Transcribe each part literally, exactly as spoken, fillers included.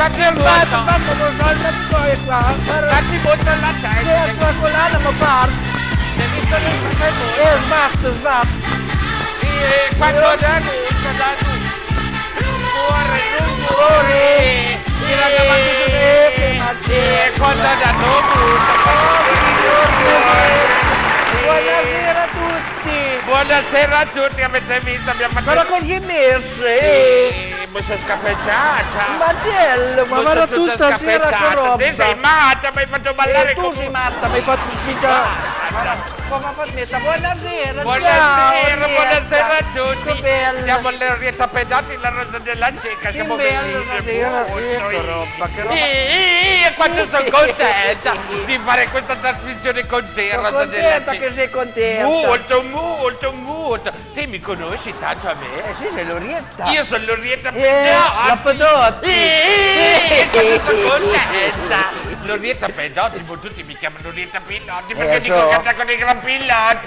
Fatti Io sbatto, butto. sbatto, non so il poi qua. Fatti butto la Se testa. entra collana mi parte. Devi solo sbattere il muro. Io sbatto, sbatto. E quando da tutto, da tutto. Cuore, non Cuore. Mi raga, ma che dovete, ma c'è. E quando da tutto. Buonasera a tutti. Buonasera a tutti, avete visto? Abbiamo fatto... Cosa così messe? Eh? Mi sono scappeggiata. Macello, ma Mi guarda sono tu tutta stasera che scappeggiata. roba. Te sei matta, mi hai fatto ballare E tu come... sei matta, mi hai fatto pigiare. Guarda, come fa smetta? Buonasera, Buonasera, ciao, buonasera a Orietta. tutti. Che bella. Siamo alle Orietta Pedati, la Rosa della Cieca. Che Siamo bella bellini, stasera. molto. Eh, che roba, che roba. E quanto sono contenta di fare questa trasmissione con te, Sono Rosa della contenta Cieca. che sei contenta. Molto, molto, molto. Te mi conosci tanto a me? Eh sì, sei l'Orietta. Io sono l'Orietta Eh, la Pedotti. Pedotti. Eh, quanto sono contenta. L'Orietta Pedotti, voi tutti mi chiamano Orietta Pillotti perché Eh, dico so. che sta con i gran pillotti.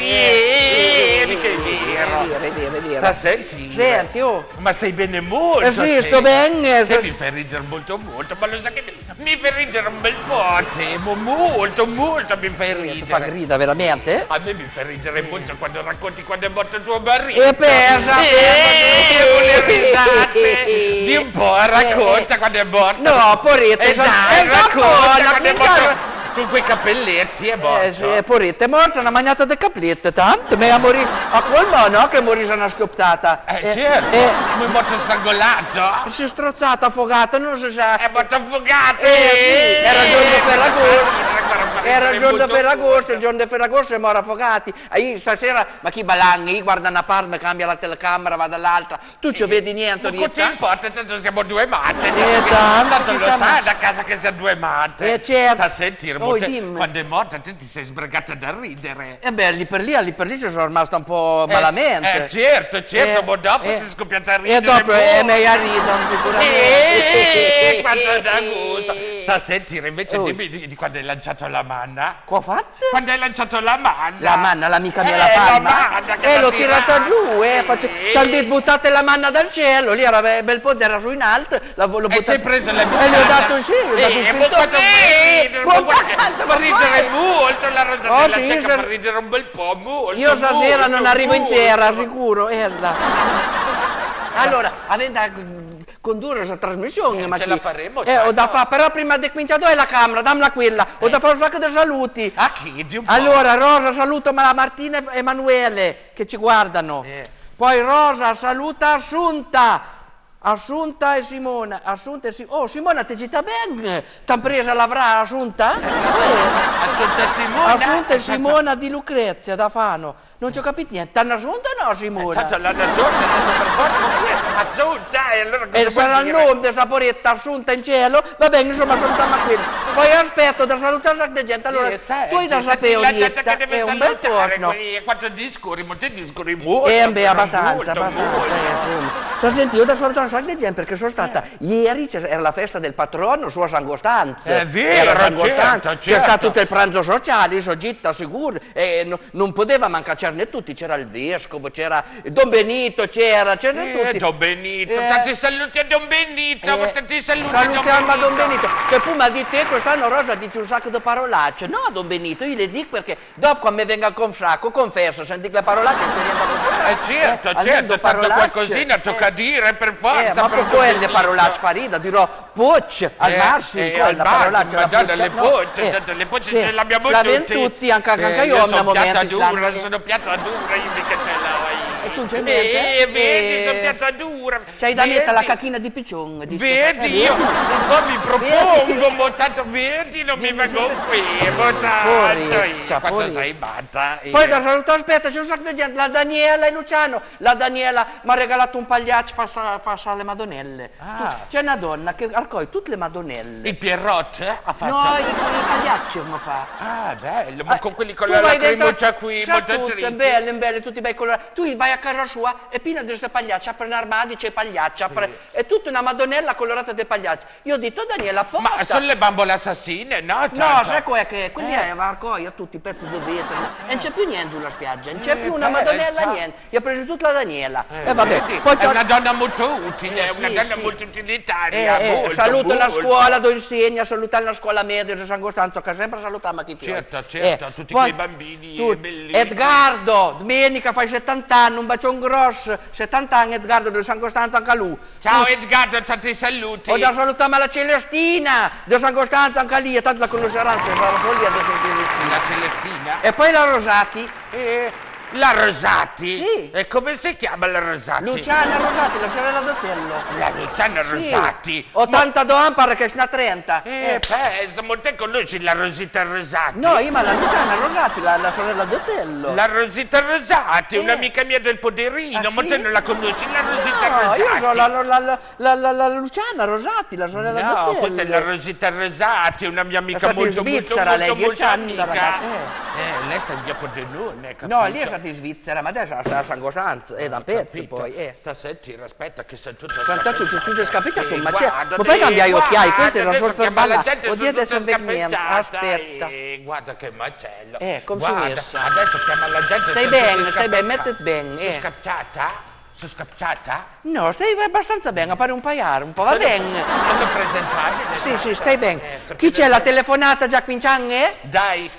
Eh, mica è vero. È vero, è vero, è vero. Sta senti? Senti, oh. Ma stai bene molto. Eh sì, te. sto bene. Te mi fai ridere molto molto, ma lo sai che mi, mi fai ridere un bel po' a te, mo- molto molto mi fai Ti fa ridere. grida veramente? A me mi fai ridere molto quando racconti quando è morto tuo marito. E pesa, Eh, con le risate. Di un po', racconta quando è morto. No, poretta, E sono- dai, è da racconta buona, quando è cominciare- morto con quei cappelletti, è morto. Eh sì, è poretta, è morta, una magnata di caplette, tanto, ma è morì, a colmo no che morì una scoppata. Eh, certo, eh, ma è morto strangolato. si è strozzata, affogata, non si sa. È morto affogato. Eh, sì, era il giorno di Ferragosto. Eh, Era il giorno di molto Ferragosto, il giorno di Ferragosto siamo affogati. E io stasera, ma chi balanghi? Io guarda una parte, cambia la telecamera, va dall'altra. Tu ci vedi niente, Ma ti Orietta? importa, tanto siamo due matte. Eh, tanto, tanto lo diciamo- sai da casa che siamo due matte. Eh, certo. Sta a sentire, Oh, mo te- dimmi. quando è morta te ti sei sbregata da ridere. E beh, lì per lì, lì per lì ci sono rimasta un po' malamente. Eh, certo, certo, Eh, ma dopo eh, sei scoppiata a ridere. E dopo è molto. meglio a ridere sicuramente. Eh, quanto è da gusto. Sta a sentire, invece Oh. dimmi di, di quando hai lanciato la manna. Cosa ho fatto? Quando hai lanciato la manna. La manna, l'amica mia, Eh, la palma. la manna che E l'ha l'ho tirata giù, eh. Eh. face- Ci hanno detto buttate la manna dal cielo, lì era be- bel po', era su in alto, l'ho l'ho E ti buttata. hai preso le E gli ho dato sì, gli ho dato Eh, subito. ma quanto Eh, ridere, buon ma guarda, tanto, fa ma ridere vai. molto la Rosa Oh, della sì, Cieca, se- fa ridere un bel po', molto. Io stasera molto, non arrivo molto. intera, sicuro. eh, là. Allora, avendo a condurre questa trasmissione, Eh, ma ce chi- la faremo, Eh, ho da certo. fare, però prima di cominciare dove è la camera, dammela quella, ho da fare un sacco di saluti. A chi? Di un po'. Allora, Rosa saluta la Martina e Emanuele che ci guardano. Eh. Poi Rosa saluta Assunta. Assunta e Simona. Assunta e Simona. Oh, Simona, ti ci sta bene? T'han presa l'avrà Assunta? Eh. Assunta Simona. Assunta e Simona di Lucrezia da Fano. Non ci ho capito niente. T'hanno assunta o no, Simona? Tanto l'hanno assunta, tanto per forza perché assunta e allora cosa E vuol sarà il dire? nome di Saporetta Assunta in cielo? Va bene, insomma, salutiamo a quello. Poi aspetto da salutare la gente. Allora, Eh, sai, tu hai da senti, sapere, la gente Orietta, che deve è un bel salutare, posto. quelli- quanto discorri, ma te discorri molto. Eh, beh, però abbastanza, molto, abbastanza, molto. eh, insomma. Sta senti, io da salutare un sacco di gente perché sono stata, ieri c'era- era la festa del patrono, sua San Costanzo. È vero, Era San certo, Costanzo, c'è certo. stato tutto il pranzo sociale, io sono gitta sicuro, e no- non poteva mancarcerne tutti, c'era il vescovo, c'era Don Benito, c'era, c'erano Eh, tutti. Don Benito, Eh. tanti saluti a Don Benito, Eh, tanti saluti salutiamo a a Don Benito, che poi mi di te quest'anno Rosa dice un sacco di parolacce. No, Don Benito, io le dico perché dopo quando mi venga con sacco, confesso, senti le parolacce non c'è niente da confessare. Eh certo, almeno certo, tanto parolacce. qualcosina tocca Eh. dire per forza. Eh, ma per per quelle Benito. parolacce farida, dirò Pucci, al Eh, massimo, eh, quella al massimo, parolaccia, la Madonna, Pucci, le no, Pucci, eh, tanto le Pucci sì, ce l'abbiamo ce l'abbiamo tutti. tutti, anche, anche Eh, io ho una sono piatta momenti dura, slanne. sono piatta dura, io mica ce l'ho. E tu c'hai Eh, niente? vedi, Eh, sono piatta dura. C'hai da mettere la Vedi? cacchina di piccione. dice. Vedi, Eh, io vedi? non mi propongo, mo tanto vedi, non mi vengo qui, mo tanto Poretta, io, quando poretta. sei matta. io- Poi da salutare, aspetta, c'è un sacco di gente, la Daniela e Luciano. La Daniela mi ha regalato un pagliaccio, fa, sa- fa sa le madonnelle. Ah. Tu- C'è una donna che raccoglie tutte le madonnelle. Il Pierrot eh, ha fatto... No, i, i pagliacci come fa. Ah, bello, ma Ah, con quelli con tu la vai dentro- lacrimuccia qui, sa molto tutte, tristi. belle, belle, tutti bei colorati. Tu vai a casa sua è piena di queste pagliacce, apre un armadio, c'è pagliaccia, apre... è tutta una madonnella colorata di pagliacce. Io ho detto, Daniela, porta. Ma sono le bambole assassine, no? No, Tanto. sai qual è che quelli eh. avevano tutti i pezzi di vetro, no? E non c'è più niente sulla spiaggia, non c'è più una eh, madonnella, sa- niente. Io ho preso tutta la Daniela. Eh, E vabbè, vedi, poi è c'ho... una donna molto utile, Eh, è una sì, donna sì. molto utilitaria. Eh, eh, molto, saluto la molto. scuola dove insegna, salutare la scuola media di San Costanzo, che sempre salutiamo chi fiori. Certo, certo, tutti poi quei bambini tu- bellissimi. Edgardo, domenica fai settanta anni, un bacione grosso, settanta anni Edgardo di San Costanzo anche lui. Ciao Tu- Edgardo, tanti saluti. Ho da salutare la Celestina di San Costanzo anche lì, e tanto la conosceranno, se sarà solo lì a Celestina. La Celestina? E poi la Rosati, Eh, la Rosati? Sì. E come si chiama la Rosati? Luciana Rosati, la sorella d'Otello. La Luciana Rosati? Sì, ottantadue anni pare che ce n'ha trenta. Eh, Eh, pensa, ma te conosci la Rosita Rosati? No, io ma la Luciana Rosati, la, la sorella d'Otello. La Rosita Rosati, Eh. un'amica mia del Poderino, Ah, ma sì? te non la conosci, la Rosita No, Rosati? io sono la, la, la, la, la, la Luciana Rosati, la sorella No, d'Otello. questa è la Rosita Rosati, una mia amica stata in molto, molto, Svizzera, molto, lei, molto, dieci anni da amica. ragazza. Eh, lei sta in via Podenone, capito? No, lì è stata in Svizzera, ma adesso sta a San Costanzo, è da pezzi Capito? poi. Eh. Sta a sentire, aspetta che sei tutta Santa tu, ci sono scappiato, Eh, ma c'è. guarda, Ma fai eh, cambiare gli occhiali, guarda, questa è una adesso solo per chiama la ballare. gente, Oddio, sono adesso tutta non vede niente, scappeggiata, aspetta. eh, guarda che macello. Eh, come si è Guarda, messa? adesso chiama la gente. Stai sono bene, tutti stai bene, scappeggiati. mettiti bene, Sono eh. scapciata? Sono scapciata? No, stai abbastanza bene, pare un paiare, un po', va Sono- bene. Sono presentabile? Sì, sì, stai bene. Eh, perché Chi c'è, la adesso- telefonata già Quincian, eh? Dai.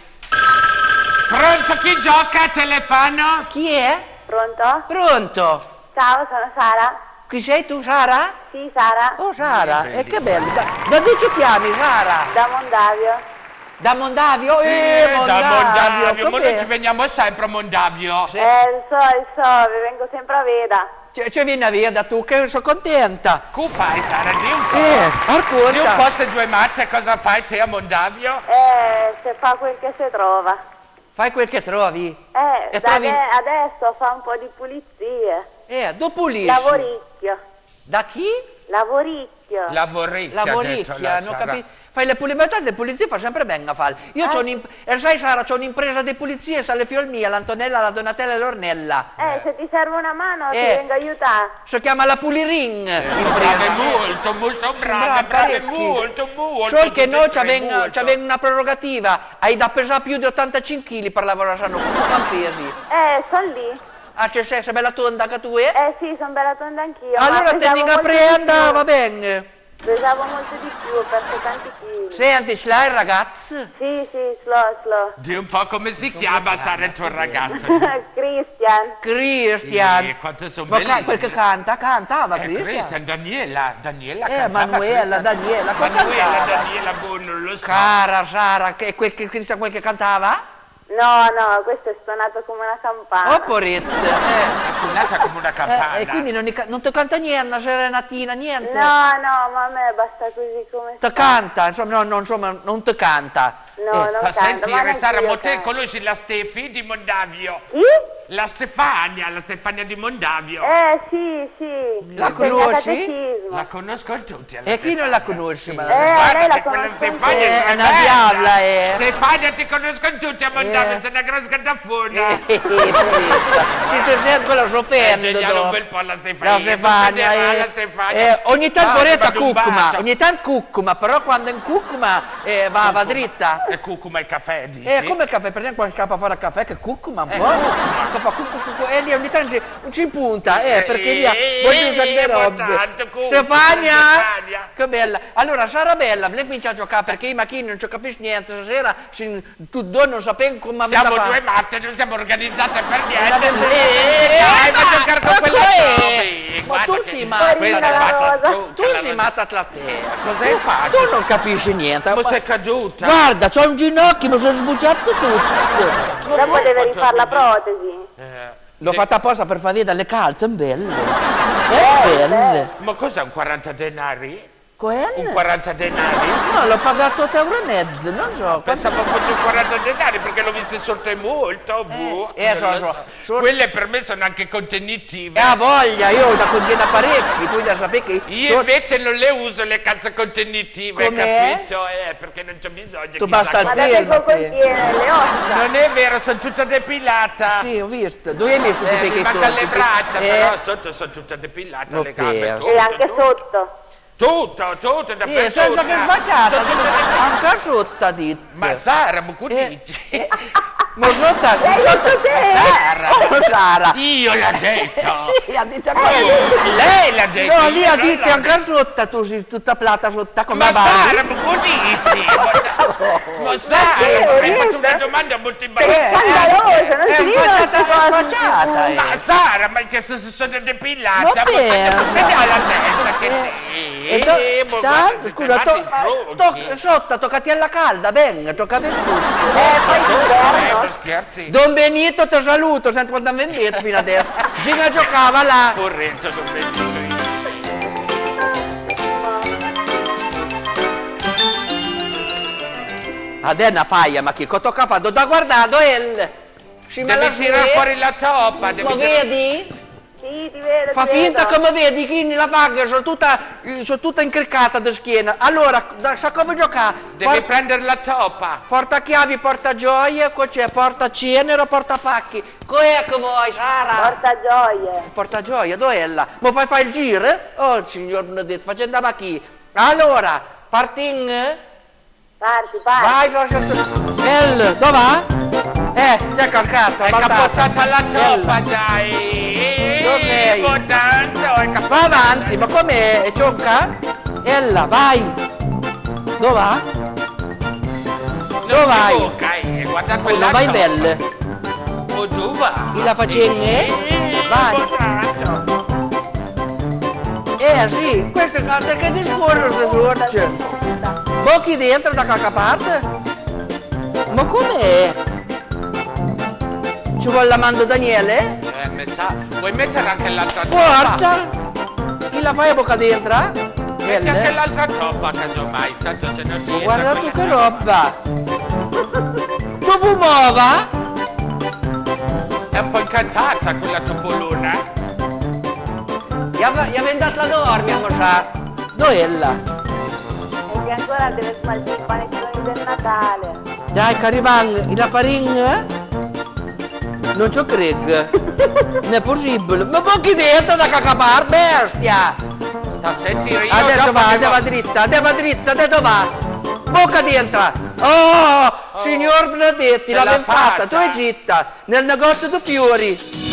Pronto, chi gioca a telefono? Chi è? Pronto? Pronto? Ciao, sono Sara. Chi sei tu, Sara? Sì, Sara. Oh, Sara, e che bello. Da, da dove ci chiami, Sara? Da Mondavio. Da Mondavio? Eh, Eh, da Mondavio, Mondavio, ma com'è? noi ci veniamo sempre a Mondavio. Sì. Eh, il so, il so, vi vengo sempre a veda. Ci, ci vieni a via tu, che sono contenta. Che fai, Sara? Di un po'. Eh, Di un racconta. po' ste due matte, cosa fai te a Mondavio? Eh, se fa quel che si trova. Fai quel che trovi. Eh, E da trovi- ade- adesso fa un po' di pulizie. Eh, dopo pulisci. Lavoricchio. Da chi? Lavoricchio. Lavoricchia, ha detto Lavoricchia, la non Sara. capi- Fai le pulizie, le pulizie fa sempre bene a fare. Io Eh. c'ho un'imp- e sai Sara, c'ho un'impresa di pulizie, sa le fiolmia, l'Antonella, la Donatella e l'Ornella. Eh, se ti serve una mano Eh. ti vengo a aiutare. Si chiama la Puliring. Sono brave molto, molto brave, brave molto, molto. Solo che tutte noi e tre molto. c'avevamo una prerogativa, hai da pesare più di ottantacinque chili per lavorare a noi, tutti campesi. Eh, sono lì. Ah, c'è sei, sei bella tonda che tu è? Eh sì, sono bella tonda anch'io. ma Allora pesavo te ne molto di prenda, più. va bene. Pesavo molto di più, ho perso tanti chili. Senti, ce l'hai il ragazzo? Sì, sì, slow, slow. Di un po' come si chiama, Sara, il tuo ragazzo? Cristian. Cristian. Sì, quanto sono Ma ca- belli. quel che canta, cantava Eh, Cristian. Cristian, Daniela, Daniela Eh, cantava Manuela, Cristian. Daniela, come Manuela, cantava? Daniela, boh, non lo so. Cara Sara, che quel che Cristian quel che cantava? No, no, questo è suonato come una campana. Oh, poretta. Eh. È suonata come una campana. Eh, e quindi non, ca- non ti canta niente, una serenatina, niente? No, no, ma a me basta così come Ti sta. canta, insomma, no, no, insomma, non ti canta. No, Eh, non Sta a canto, sentire, ma Sara, neanch'io ma te canto. conosci la Stefi di Mondavio? Chi? La Stefania, la Stefania di Mondavio. Eh, sì, sì. La Insegna conosci? catechismo. La conosco tutti. alla E chi non la Stefania. conosce? Ma... Eh, Guarda lei la che quella conosco Stefania anche. è È una tremenda. diavla, eh. Stefania ti conoscono tutti a Mondavio, Eh. sei una gran scatafona. Eh, poretta. Si ti sente quella È soffendo geniale dopo. un bel po' la Stefania. La Stefania, Io sono eh. la Stefania. Eh, ogni tanto Ah, poretta ti mando un cuccuma, bacio. ogni tanto cuccuma, però quando in cuccuma eh, va, va dritta. E cucuma il caffè, dici? Eh, come il caffè, per esempio quando scappa a fare il caffè che cuccuma un po', che fa cuccu cuccu, e lì ogni tanto si, ci punta, eh, perché lì ha Eh, voglio usare le eh, robe. tanto cuccuma, Stefania! Stefania. Che bella! Allora, Sara Bella, lei comincia a giocare perché i macchini non ci capisci niente, stasera si, tu due non sapete come avete Siamo da due fare. matte, non siamo organizzate per niente. l'avete- Eh, dai, ma giocare con ma quella cos'è? roba. Ma Guarda tu che- sei matta. Questa Porina è la fatta rosa. tu, Tu che la- sei matta tra te. Cosa hai fatto? Tu non capisci niente. Ma Ma- sei caduta. Guarda, c'ho un ginocchio, mi sono sbucciato tutto. Dopo deve quanto rifare la ridi. protesi. Eh, L'ho fatta apposta per far vedere le calze, belle. È belle. Ma cos'è un quaranta denari? Coen? Un quaranta denari? No, l'ho pagato otto euro e mezzo, non so. Pensavo fosse un quaranta denari perché l'ho visto sotto e molto. boh, eh, non so, lo so. So- Quelle per me sono anche contenitive. E ha voglia, io da contiene parecchi, tu già sapete che... Io so- invece non le uso le calze contenitive, Com'è? capito? Eh, perché non c'è bisogno. Tu chissà basta come- Ma da che Bello, contiene le ossa? Non è vero, sono tutta depilata. Sì, ho visto. Dove hai messo Eh, tutti mi i manca le braccia, eh, però sotto sono tutta depilata, L'ho le gambe. perso. tutto, E anche tutto. sotto. Tutto, tutto, dappertutto. eh, senza che sfacciata, Sono tutte depilate. anche sotto ha detto. Ma Sara, ma cosa Eh, dici? Ma sotto, L'hai sotto... detto te? Sara! Oh, Sara! Io l'ho detto! Sì, ha detto anche Oh, lei l'ha detto! No, io lì ha non detto l'ho anche sotto, tu sei tutta plata sotto come Ma avanti. Sara, ma cosa dici? Ma Sara, Eh, mi hai fatto Orietta. una domanda molto È imbarazzante! scandaloso, non È si dicono facciata, queste è cose. facciata, eh. Ma Sara, ma che se sono depilata? Ma Ma pensa. vediamo la testa che Eh, sì! e to- Eh, ma ta- guarda, scusa, siete to- fatti to- tronchi. sotto, toccati alla calda, venga, tocca vestito. Eh, poi Eh, d'inverno. ma scherzi? Don Benito, ti saluto, senti quanto mi detto fino adesso. Gina giocava là. Corretto, sono venuto io. Adesso è una paia, ma chi tocca fa? Da guardare, el. Si me la Devi tirare giù, fuori la toppa, devi lo tirare- vedi? Sì, ti vedo, Fa ti finta vedo. che mi vedi, chi la fa, che sono tutta, sono tutta incriccata da schiena. Allora, da, sa come giocare? Devi Por- prendere la toppa. porta chiavi, porta gioie, qua c'è porta cenere, porta pacchi. Cos'è che vuoi, Sara? Porta gioie. Porta gioia, dov'è là? Ma fai fare il giro? Oh, signor Benedetto, facendo ma chi? Allora, parting? Parti, parti. Vai, so- so- so- El, dove va? Eh, c'è cascazza, Hai capottata la toppa, El. dai! Dove sei? Tanto, hai capottato. Va avanti, ma come è cionca? Ella, vai! Dove va? Dove vai? Non si tocca, eh, guarda Oh, quella non vai toppa. belle. Oh, dove va? E la facenge? Eh, Vai. tanto. Eh sì, queste carte che discorrono se sorge. Bocchi dentro da qualche parte? Ma com'è? Ci vuole la mando Daniele? Eh, mi sa. Vuoi mettere anche l'altra toppa? Forza! E la fai a bocca dentro? Metti anche Elle? l'altra toppa, casomai, tanto se non ti Ma entra guarda tu quella che toppa. roba! Dove muova? È un po' incantata quella topolona. Gli avete dato la dormiamo già. Dove è là? E che ancora deve smaltire i panettoni del Natale. Dai, Carivan, la faringa? Non ci credo. Non è possibile. Ma bocchi dentro da cacapar, bestia! Sta a sentire io Adesso dopo va, mi adesso va dritta, adesso va dritta, adesso va. Bocca dentro. Oh, signor Benedetti, ce l'abbiamo l'ha fatta. fatta. Tu è gitta, nel negozio di fiori.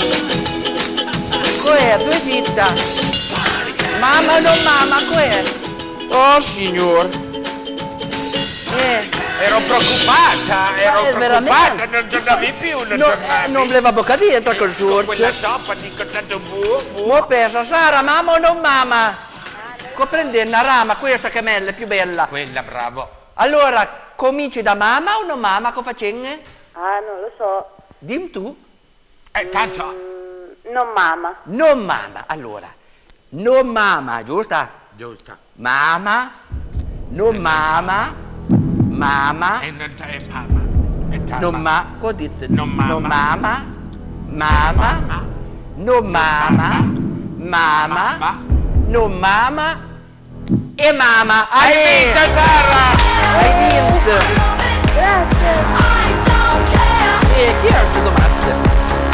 Com'è? Tu è gitta. Mamma, non mamma, com'è? Oh, signor. Eh. Ero preoccupata, ero Ma è preoccupata, veramente- non tornavi più, non No, tornavi. eh, non voleva bocca dentro col Con quella sorge. toppa dico tanto buo, buo. Mo pensa, Sara, mamma o non mamma? Come prende una rama, questa che è mella, è più bella. Quella, bravo. Allora, cominci da mamma o non mamma, cosa facendo? Ah, non lo so. Dim tu. Eh, tanto, Mm, non mamma. Non mamma, allora. Non mamma, giusto? giusto. Mamma, non mamma, mamma, E non c'è mamma. E c'è non mamma. ma, cosa dite? Non mamma. Non mamma, mamma, non mamma, mamma, Ma. non mamma e mamma. Hai Ale! vinto, Sara! Hai vinto! Grazie. E chi è questo domande?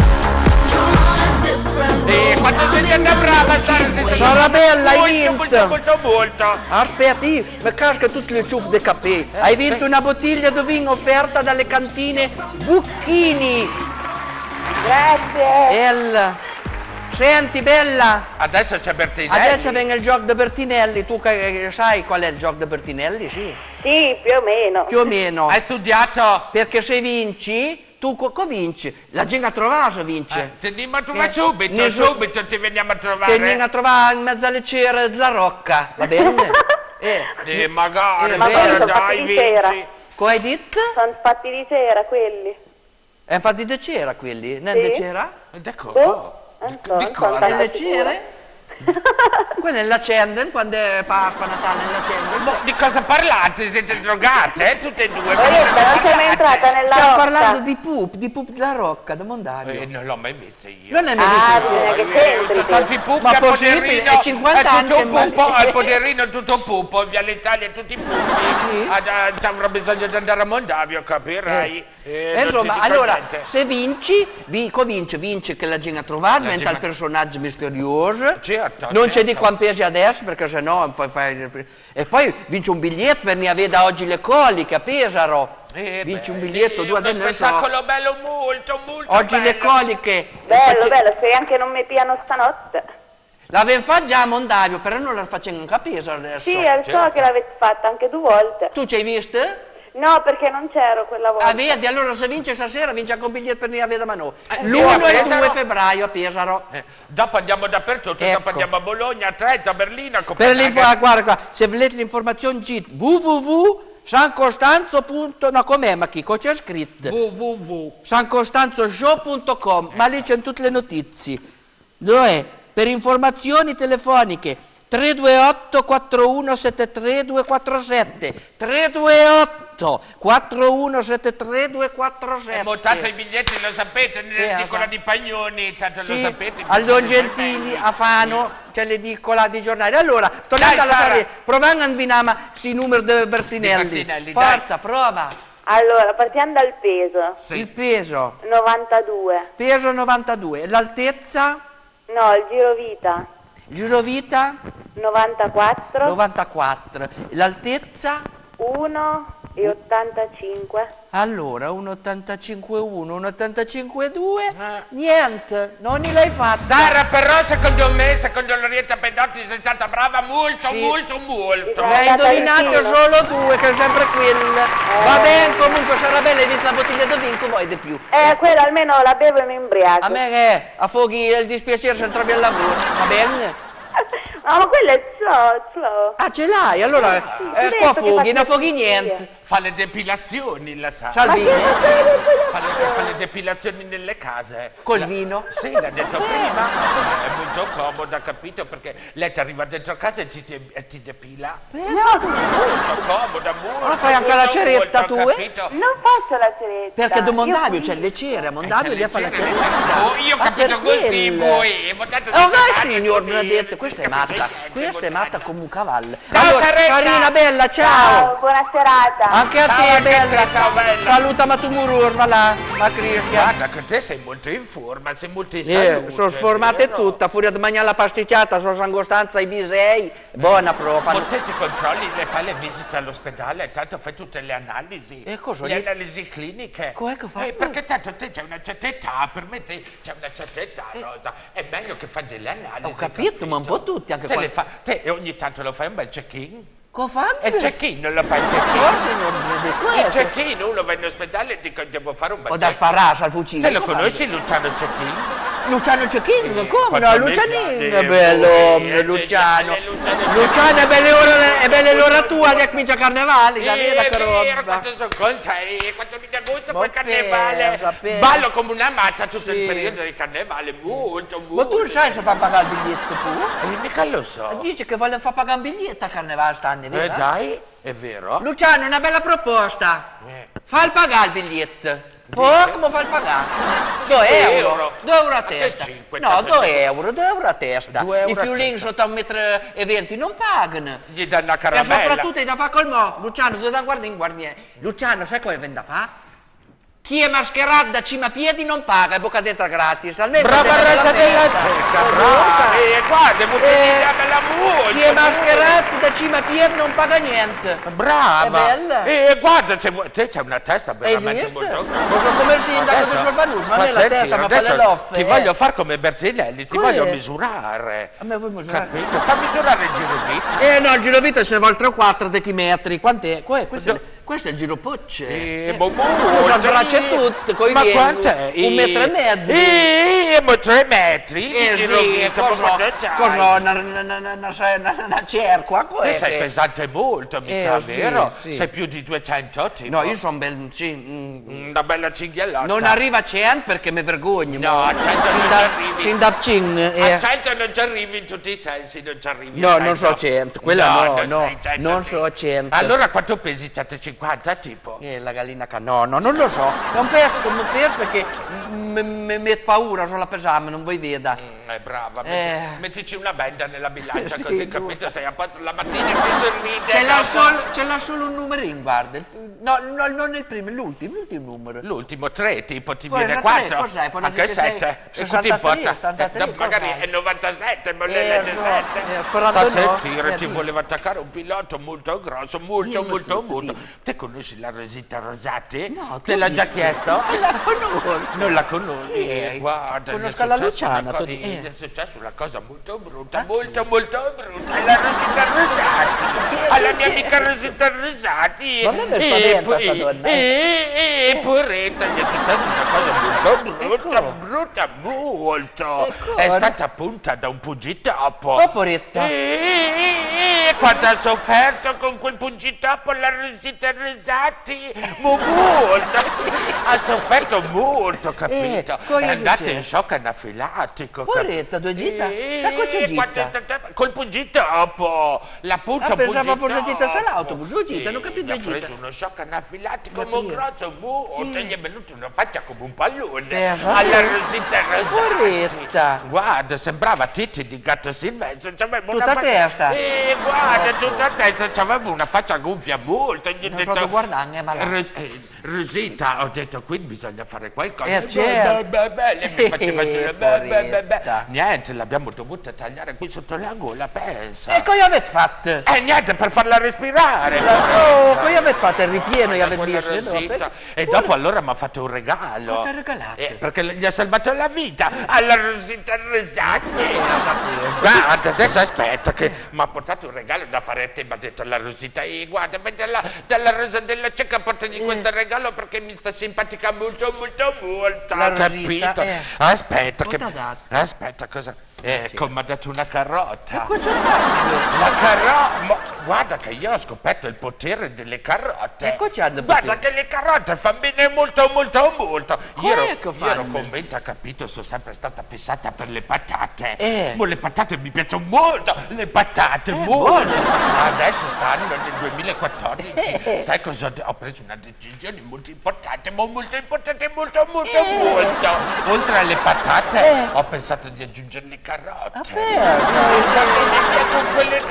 E quanto sei stata brava, Sara? Sei stata Sara bella, hai molto, vinto. molto, molto, molto. Aspetti, mi casca tutte le ciuffe dei capelli. Hai vinto una bottiglia di vino offerta dalle cantine Bucchini. Grazie. Bella. Senti, bella. Adesso c'è Bertinelli. Adesso viene il gioco di Bertinelli. Tu che- sai qual è il gioco di Bertinelli? Sì. Sì, più o meno. Più o meno. Hai studiato? Perché se vinci, tu co- co vinci. La gente a trovare se vince. Eh, ti andiamo a trovare Eh, subito, nessun- subito ti veniamo a trovare. Che viene a trovare in mezzo alle cere della Rocca. Va bene? eh. Eh, magari, Eh, ma Sara, quelli sono dai, fatti di cera. vinci. Come hai detto? Sono fatti di cera quelli. È fatti di cera quelli? Non Sì. di cera? D'accordo. Boh, non so, Di non cosa? sono Delle tanto sicura. cere? Quella è l'accenden, quando è Pasqua, Natale, l'accenden. Boh, di cosa parlate? Siete drogate, eh? Tutte e due. Orietta, non sei mai entrata nella Stiamo rocca? parlando di Pup, di Pup della Rocca, da Mondavio. Eh, non l'ho mai vista io. Non è mai Ah, visto? bisogna che Eh, c'entri. tanti pupi Ma al possibile? Poderino, È cinquanta è tutto anni un che pupo, mal- al Poderino è tutto un pupo, via l'Italia è tutti pupi. Sì. Ah, ah, ci avrò bisogno di andare a Mondavio, capirai. Eh, E non ci insomma, dico allora, niente. se vinci, vi, covince, vince che la gente ha trovato, diventa gente- il personaggio misterioso. Certo, non c'è certo. di quanti pesi adesso, perché sennò fai, fai... E poi vince un biglietto per ne avere da oggi le coliche a Pesaro. Eh, vince beh, un biglietto, eh, due uno adesso ne so. spettacolo bello molto, molto Oggi bello. le coliche. Bello, infatti, bello, se anche non mi piano stanotte. L'avevo fatto già a Mondavio, però non la facendo anche a Pesaro adesso. Sì, eh, so che l'avete fatta anche due volte. Tu ci hai visto? No, perché non c'ero quella volta. Ah, vedi, allora se vince stasera vince anche un biglietto per ne avere da Manò. Eh, L'uno a e il Pesaro? due febbraio a Pesaro. Eh, dopo andiamo dappertutto, Ecco. dopo andiamo a Bologna, a Trento, a Berlino, a Per Copenaghen. l'info- guarda, qua, se volete l'informazione git www.sancostanzo. No, com'è, ma chi? C'è scritto? www. sancostanzoshow punto com, ma lì c'è tutte le notizie. Dov'è? Per informazioni telefoniche tre due otto quattro uno sette tre due quattro sette tre due otto quattro uno sette tre due quattro sette. Montate i biglietti, lo sapete, Eh, nell'edicola sa- di Pagnoni, tanto lo Sì, sapete. al Don bisogna Gentili, sapere. a Fano, c'è l'edicola di giornali. Allora, tornando Dai, alla Sara. serie, provando a indovinare si numero di Bertinelli. Di Bertinelli, Forza, prova. Allora, partiamo dal peso. Sì. Il peso, novantadue. peso novantadue, l'altezza, No, il girovita. girovita novantaquattro. novantaquattro, l'altezza, uno e ottantacinque. allora uno virgola ottantacinque uno, uno virgola ottantacinque due, Eh. niente, non ne l'hai fatta. Sara, però secondo me, secondo l'Orietta Pedotti, sei stata brava molto, Sì. molto, molto. Sì. Ne hai indovinate Tarantino. solo due, che è sempre quelle. Va bene, comunque sarà bella, hai vinto la bottiglia di vino, vuoi di più. Eh, quella almeno la bevo e mi imbriaco. A me che a Foghi il dispiacere se non trovi al lavoro, va bene? No, ma quello è slow, slow. Ah, ce l'hai, allora eh, ti ho qua detto che Foghi, faccio non Foghi pulizie. niente. Fa le depilazioni, la Sara. Salvini, Fa le, fa le depilazioni nelle case. col La- vino? Sì, l'ha detto prima. È molto comoda, capito? Perché lei ti arriva dentro casa e ti, ti- e ti depila. Molto comoda, molto. Ah, fai anche la molto, ceretta molto, tu, eh? capito? Non faccio la ceretta. Perché da Mondavio Io c'è le cere, a Eh, Mondavio c'è lei fa la le cere, ceretta. Oh, io ho Ah, capito per così, quello. voi. Ho dato Oh, sempre vai tanto signor così, Benedetto, questa è capisci matta, niente, questa è mannaggia. matta come un cavallo. Ciao, Allora, Saretta. Sarina bella, Ciao, ciao. buona serata. Anche a Ciao, te, anche a bella. te, ciao, bella. Saluta Matumurur, va là, a Cristian. Guarda che te sei molto in forma, sei molto in Eh, salute. sono sformate vero? tutta, furia di mangiare la pasticciata, sono San Costanza ai bisei, buona profa. Ma te ti controlli, le fai le visite all'ospedale, tanto fai tutte le analisi. E cosa Le li- analisi cliniche. Com'è che fai? Eh, perché tanto te c'è una certa età, per me te c'è una certa età, Rosa. È meglio che fai delle analisi. Eh. Ho capito, ma un po' tutti, anche Te, qua. le fa, te ogni tanto lo fai un bel check-in? Cosa E il fai? check-in, non lo fai il check-in? Oh, signor Benedetto, Il eh, check-in, uno va in ospedale e dico devo fare un bel ho da check-in. sparare al fucile. Te lo Cosa conosci Luciano il check-in? fai? Luciano Cecchino, Eh, come quanto no? mi Lucianino, piace, è bello, eh, ombre, eh, Luciano. eh, Luciano- Luciano, è belle ore, è belle l'ora tua che comincia carnevale, la Eh, veda è che vero, roba. quanto sono conta, eh, quanto mi dà gusto Ma quel carnevale. pensa, pensa. Ballo come una matta tutto Sì. il periodo di carnevale, molto, molto. Ma tu sai se fa pagare il biglietto tu? Eh, mica lo so. Dice che vuole far pagare un biglietto a carnevale stanno, Eh vero? dai, è vero. Luciano, una bella proposta. Eh. Fa il pagare il biglietto. Poi come fa il pagare? due euro. euro. due euro a Ma che testa. cinque, No, tanto due cinque. euro, due euro a testa. due euro I a fiulini testa. sotto a un metro e venti non pagano. Gli dà una E caramella. soprattutto è da fare col mo. Luciano, dove da guardare in guardia. Luciano, sai come vende a fare? Chi è mascherato da cima a piedi non paga, è bocca dentro gratis. Almeno Brava c'è Rosa la della festa. Cecca, Eh, brava. E guarda, molto Eh, bella molto. Chi è mascherato da cima a piedi non paga niente. Brava. È bella. E guarda, c'è, te c'è una testa Hai veramente visto? molto Lo so come il sindaco di Solfanuto, ma non è la testa, ma fa le loffe. Ti eh. voglio fare come Bertinelli, ti Come? voglio misurare. A me vuoi misurare? Capito? Fa misurare il girovita. Eh no, il girovita se ne vuole tre o quattro di chi metri. Quant'è? Qua è? Questo è- questo è il giropocce. Eh, ma Lo so, il braccio e tutto, coi Ma piedi, quant'è? un metro e mezzo. Eh, ma tre metri? Eh Di sì, girovita, ma cosa, quanto c'hai? cosa, una, una, una, una, una, una cerqua, Te questo. sei pesante molto, mi Eh, sa, sì, vero? sì. Sei più di duecento, tipo? No, io sono bel, sì, mm, Una bella cinghialotta. non arriva a cento perché mi vergogno. No, ma- a cento sin non da- ci arrivi. sin da cin, eh. A cento non ci arrivi in tutti i sensi, non ci arrivi No, a non so cento, quella no, non no, sei cento, non sì. so cento. Allora quanto pesi? centocinquanta, tipo? Eh, la gallina ca... No, no, non lo so. Non penso come peso perché mi mette paura sulla pesame, non vuoi veda. Mm, è brava, metti- Eh. mettici una benda nella bilancia, Sì, così giusto. capito, sei a posto la mattina ti sorride. Ce l'ha dopo- solo, ce l'ha solo un numerino, guarda. No, no, non il primo, l'ultimo, l'ultimo numero. L'ultimo tre, tipo, ti Poi viene tre, quattro. cos'è? Poi Anche dice sei- sette. E che ti sessantatré, importa? settantatré, Eh, magari cos'è? è novantasette, ma Eh, lei legge so, sette. eh, sperando Sta no. a sentire, Eh, ci di- voleva attaccare un pilota molto grosso, molto, Dillo molto, tutto, molto. dillo. Te conosci la Rosita Rosati? No, Te tu l'ha di- già chiesto? La conosco. Non la conosci? Chi è? Eh, Guarda, Conosco gli è la successo Luciana, una tu cosa- di- gli eh. è successa una cosa molto brutta, Ah, molto, molto brutta. È la Rosita Rosati. è Alla mia successo? amica Rosita Rosati. Ma a me mi E spaventa poi- sta donna, E, e, e poretta, gli è successa una cosa molto brutta, Ecco. brutta, molto. Ecco. È stata punta da un pungitopo. Oh, poretta. E, e, e quanto ha sofferto con quel pungitopo la Rosita Rosati? Mo- Molto. Ha sofferto molto, capito? Eh, cosa è è andata successo? in shock anafilattico. Poretta, due gita? Sa cosa Eh, gita? quanto- Col pungitopo. La punta Ah, pensavo pungitopo. fosse gita sull'autobus, due gita, non capisco, Gli ha due gita. preso uno shock anafilattico Ma molto perché? grosso, molto, e gli è venuto una faccia come un pallone. Eh, so alla che- Rosita Rosati. Poretta. Guarda, sembrava Titi di Gatto Silvestro. c'aveva Tutta una faccia- testa. Eh, guarda, tutta testa. C'aveva una faccia gonfia molto. Gli ho Non detto, so guardare, eh, ma là. Ros- eh, Rosita, ho detto, qui bisogna fare qualcosa. Eh, Beh, certo. beh, beh, beh, lei mi faceva Eh, dire, beh, beh, beh, beh. poretta. Niente, l'abbiamo dovuta tagliare qui sotto la gola, pensa. E cosa avete fatto? Eh, niente, per farla respirare. Oh, cosa avete fatto? Il ripieno gli avete Quella messo? Rosita. E dopo allora mi ha fatto un regalo. Cosa ti ha regalato? Eh, perché gli ha salvato la vita alla Rosita Rosati. Lo sapevo. Guarda, adesso aspetta che mi ha portato un regalo da fare a te, mi ha detto la Rosita, e guarda, vai dalla, dalla Rosa della Cieca, portagli questo regalo perché mi sta simpatica molto, molto, molto, La ha Rosita, capito? eh. Aspetta, Cosa che... t'ha dato? Aspetta, cosa... Ecco, mi ha dato una carota. Cosa ha fatto? La carota, ma guarda che io ho scoperto il potere delle carote. E cosa c'hanno Guarda potere? che le carote fanno bene molto, molto, molto. Io Com'è ero, che io fanno? ero convinta, capito, sono sempre stata fissata per le patate. Eh. Ma le patate mi piacciono molto, le patate, molto. buone. Adesso stanno nel duemilaquattordici. Eh. Sai cosa ho, de- ho preso una decisione molto importante, ma molto importante, molto, molto, Eh. molto. Oltre alle patate, Eh. ho pensato di aggiungere le carote. Ha perso. Quanto mi piacciono quelle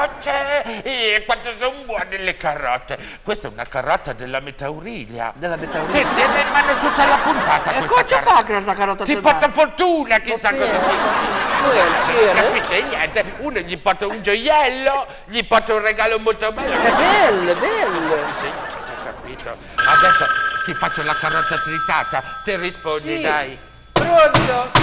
carote e quanto sono buone le carote. Questa è una carota della Metaurilia. Della Ti Metaurilia. tiene in mano tutta la puntata E questa cosa carota. fa questa carota? Ti sul porta mare? fortuna, chissà Ho cosa ti perso. Lui è il Non cielo. capisce niente. Uno gli porta un gioiello, gli porta un regalo molto bello. È bello, bello. Capisce niente, capito? Adesso ti faccio la carota tritata, te rispondi, Sì. dai. Pronto?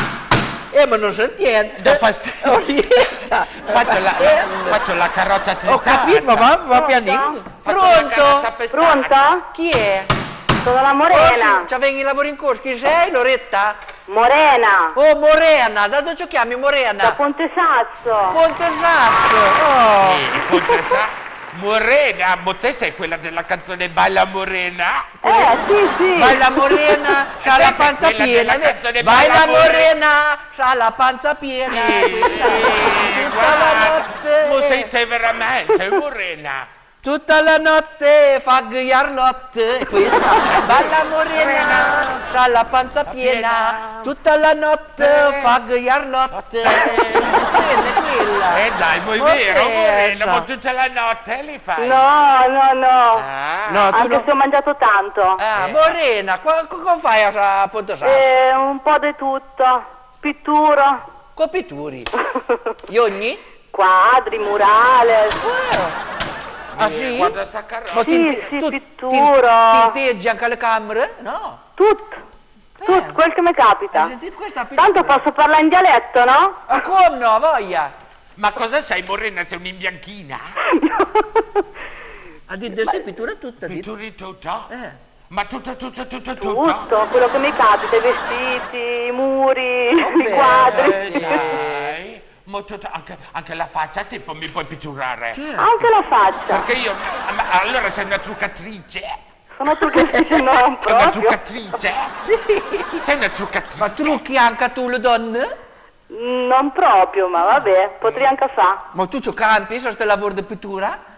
Eh, ma non si niente. Dà fastidio. Orienta. Faccio la, Facendo. faccio la carota tritata. Ho capito, ma va, va pianino. Faccio la carota Pronto? pestata. Pronto? Chi è? Sono la Oh, Morena. sì, c'avevi i lavori in corso. Chi sei, Loretta? Morena. Oh, Morena. Da dove ci chiami, Da Morena? Ponte Sasso. Ponte Sasso. Oh. Eh, Ponte Sa- Morena, ma te sei quella della canzone Balla Morena? Eh, sì, sì. Vai la morena, c'ha la Questa è panza quella piena. della canzone Vai Balla la Morena. morena, c'ha la panza piena. Eh, Tutta la guarda, notte. ma sei te veramente, Morena? Tutta la notte fa ghiarlotte. Balla morena, c'ha la panza piena. Tutta la notte fa ghiarlotte. Quella, quella. Eh dai, ma è Ma vero, Morena, pensa. ma tutta la notte li fai? No, no, no. Ah, No, tu Anche no. se ho mangiato tanto. Ah, Morena, co- co- cosa fai a a Ponte Sasso? Eh, un po' di tutto. Pittura. Con pittori. Iogni? Quadri, murales. Ah sì? guarda sta carota. Ma Sì, tinte- sì, tu- pittura. tin- Tinteggi anche le camere? No. Tutto. Tutto, quel che mi Hai capita. sentito questa pittura? Tanto posso parlare in dialetto, no? Ah, come no, voglia? Ma cosa sei, Morena? Sei un'imbianchina? Ha detto sì, pittura tutta. Dit. Pitturi tutto? Eh. Ma tutto, tutto, tutto, tutto? Tutto, quello che mi capita, i vestiti, i muri, Vabbè, i quadri. senti. Dai. Ma tutto- anche, anche la faccia, tipo, mi puoi pitturare? Certo. Anche la faccia. Perché io... ma allora sei una truccatrice? Sono truccatrice, non Sei una proprio. truccatrice? Sei una truccatrice? Ma trucchi anche tu le donne? Non proprio, ma vabbè, potrei anche fare. Ma tu ci campi se stai lavoro di pittura?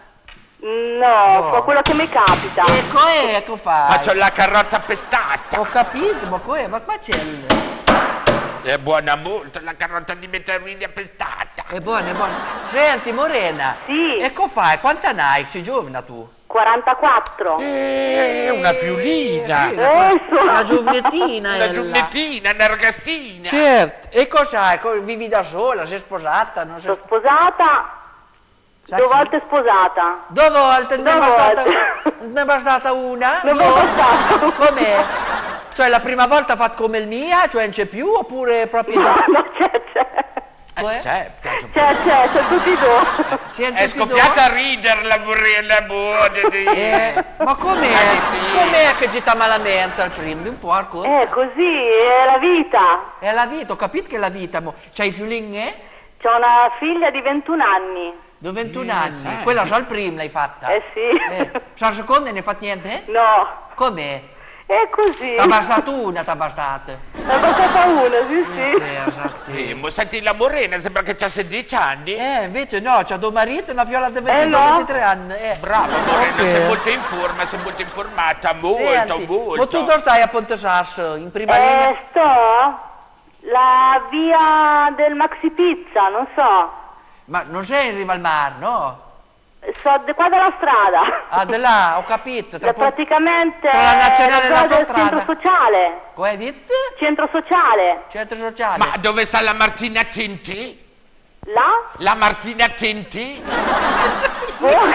No, fa quello che mi capita. Ecco, ecco fai. Faccio la carota pestata. Ho capito, ma come? Ma qua c'è il... È buona molto la carota di meteorini pestata. È buono, è buono. Senti, Morena. Sì. Ecco fai, quanta ne hai? Sei giovane tu? quarantaquattro. È una fiulina. Sì, una, Eh, su. una giovnettina. Una ella. giovnettina, una ragazzina. Certo. E cos'hai? Co- Vivi da sola? Sei sposata? Non sei Sono sposata, Sa due chi? volte sposata. Due volte? Ne è Due bastata, volte. ne è bastata una? Non mi Due? è bastato. Com'è? Cioè la prima volta fatto come il mia, cioè non c'è più, oppure proprio... No, no, c'è, c'è. Com'è? Certo. C'è, c'è, c'è tutti e due. C'è È scoppiata a ridere la burrina buona di... Eh, ma com'è? Com'è che ci sta malamente al primo? Di un po' al conto. È così, è la vita. È la vita, ho capito che è la vita. mo. C'hai i fiulini, eh? C'ho una figlia di ventuno anni. Di ventuno anni. Quella già il primo l'hai fatta. Eh sì. Eh. Già il secondo non hai fatto niente? Eh? No, Com'è? è così. T'ha bastato una, t'ha bastato. È bastata una, sì, sì. Eh, esatto. Eh, ma senti la Morena, sembra che c'ha sedici anni. Eh, invece no, c'ha due mariti e una fiola di Eh, no. ventitré anni. Eh. Brava Morena, Ok. sei molto in forma, sei molto informata, molto, Senti, molto. ma tu dove stai a Ponte Sasso? In prima linea? Eh, sto la via del Maxi Pizza, non so. Ma non sei in riva al mare, no? So di qua dalla strada. Ah, di là, ho capito. Tra È Pon- praticamente tra la nazionale e la zona del l'autostrada. centro sociale. Come hai detto? Centro sociale. Centro sociale. Ma dove sta la Martina Tinti? Là? La Martina Tinti? Oh,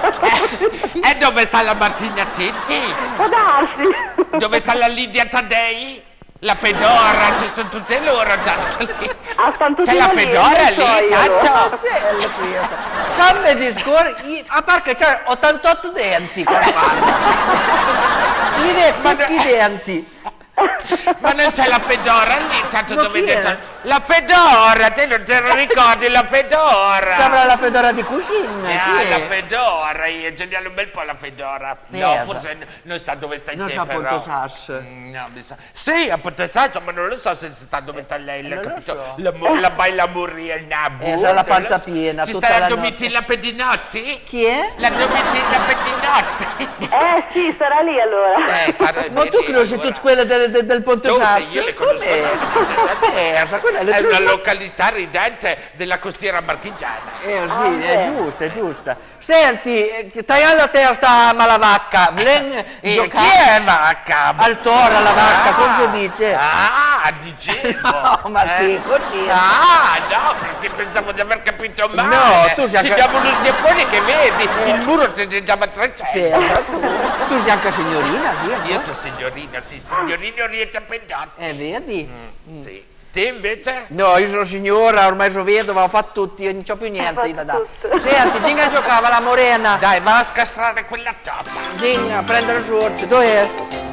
E dove sta la Martina Tinti? può darsi. Dove sta la Lidia Taddei? La Fedora, ci sono tutte loro, tanto lì. Ah, stanno tutti C'è la lì, Fedora non so lì, io. tanto. C'è il questo. Come discorsi, a parte che c'ha ottantotto denti, compagno. Gli vedi tutti i denti. Ma non c'è la Fedora lì, tanto Ma dove chi è? detto. La Fedora, te non te lo ricordi, la Fedora? C'avrà la fedora di cucina. Eh, chi ah, è? la Fedora, io geniale un bel po' la Fedora. No, Pesa. forse n- non sta dove stai Non te, sta a però. Ponte Sasso. Mm, no, mi sa. Sì, a Ponte Sasso, ma non lo so se sta dove sta lei, l'ha non lo capito? so. La, mo- la baila Murriana. Eh, c'ha la panza piena Ci tutta sta la la notte. Domitilla Pedinotti? Chi è? La Domitilla Pedinotti. Eh sì, sarà lì allora. Eh, fare- Ma tu vedi, conosci allora. tutte quelle del, del, del Ponte Tutte, Sasso? io le conosco Com'è? tutte, Ponte Sasso. Eh, sa, quella è, le È più- una località ridente della costiera marchigiana. Eh Ah, sì, è beh. giusta, è giusta. Senti, eh, tagliamo la testa a Malavacca, vlen E giocare chi è vacca? al toro alla vacca, Ah, come si dice? Ah, dicevo. No, ma sì, così. Ah, no, perché pensavo di aver capito male. No, tu sei Ci anche- diamo uno schiaffone che vedi, il muro te ne dava trecento. Pensa tu. Tu sei anche signorina, sì? un Io po'? sono signorina, sì, signorina Orietta Peddotti. Eh, vedi? Sì. Te invece? No, io sono signora, ormai sono vedova, ho fatto tutti, io non c'ho più niente da dare. tutto. Senti, Ginga giocava la morena. Dai, va a scastrare quella toppa. Ginga, prendere il sorcio, dov'è?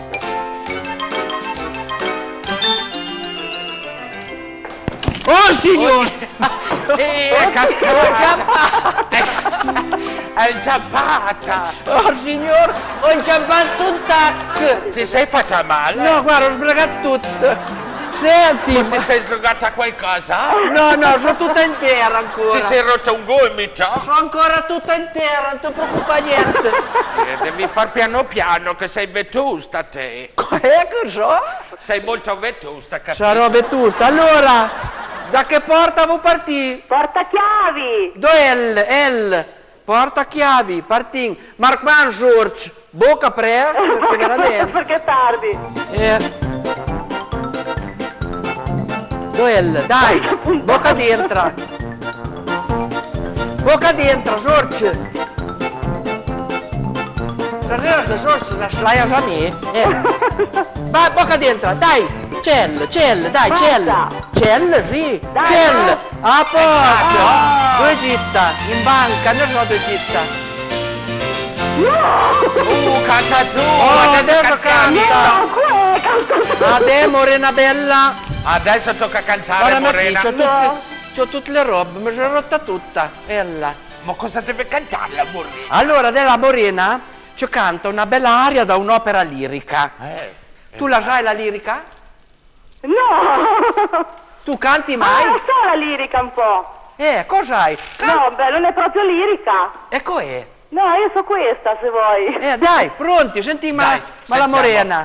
Oh signore! Eh, è cascata. È inciampata. Oh signor, ho inciampato un tac! Ti sei fatta male? No, guarda, ho sbragato tutto! Senti, Ti ma- sei slogata qualcosa? no, no, sono tutta intera ancora! Ti sei rotto un gomito? Sono ancora tutta intera, non ti preoccupa niente! Eh, devi far piano piano che sei vetusta te. Eh, che so? Sei molto vetusta, capito? Sarò vetusta. Allora, da che porta vuoi partire? Portachiavi! Dove L? L. Porta chiavi, partin. Mark Man, George. Bocca presto, perché veramente. Perché è tardi. Eh. Dove L? Dai, bocca dentro. Bocca dentro, George. Stasera sta George la slaias a me. Eh. Vai, bocca dentro, dai. Cell, cell, dai, Basta. cell. Cell, sì. Dai, Cell. no. A porta. Ah. Due gitta, in banca, non so due gitta. Uh, canta tu! Oh, adesso canta! No, come canta? Adè, Morena bella! Adesso tocca cantare, Guarda, Martì, Morena. c'ho, No. tutte, c'ho tutte le robe, mi sono rotta tutta. Ella. Ma cosa deve cantare la Morena? Allora, della Morena ci canta una bella aria da un'opera lirica. Eh, Tu la sai la lirica? No! Tu canti Ah, mai? la so la lirica un po'. Eh, cos'hai? Can- No, beh, non è proprio lirica. Ecco è. No, io so questa, se vuoi. Eh, dai, pronti, senti ma, Dai, ma la sentiamo. Morena.